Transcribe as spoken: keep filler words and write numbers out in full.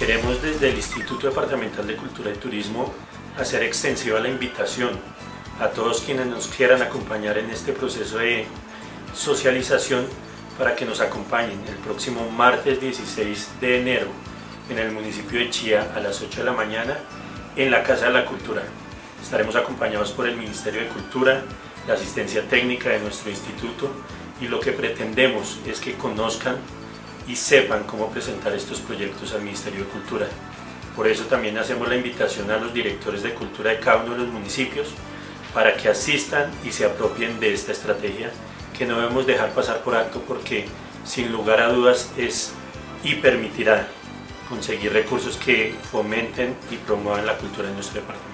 Queremos desde el Instituto Departamental de Cultura y Turismo hacer extensiva la invitación a todos quienes nos quieran acompañar en este proceso de socialización para que nos acompañen el próximo martes dieciséis de enero en el municipio de Chía a las ocho de la mañana en la Casa de la Cultura. Estaremos acompañados por el Ministerio de Cultura, la asistencia técnica de nuestro instituto, y lo que pretendemos es que conozcan y sepan cómo presentar estos proyectos al Ministerio de Cultura. Por eso también hacemos la invitación a los directores de cultura de cada uno de los municipios para que asistan y se apropien de esta estrategia que no debemos dejar pasar por alto, porque sin lugar a dudas es y permitirá conseguir recursos que fomenten y promuevan la cultura en nuestro departamento.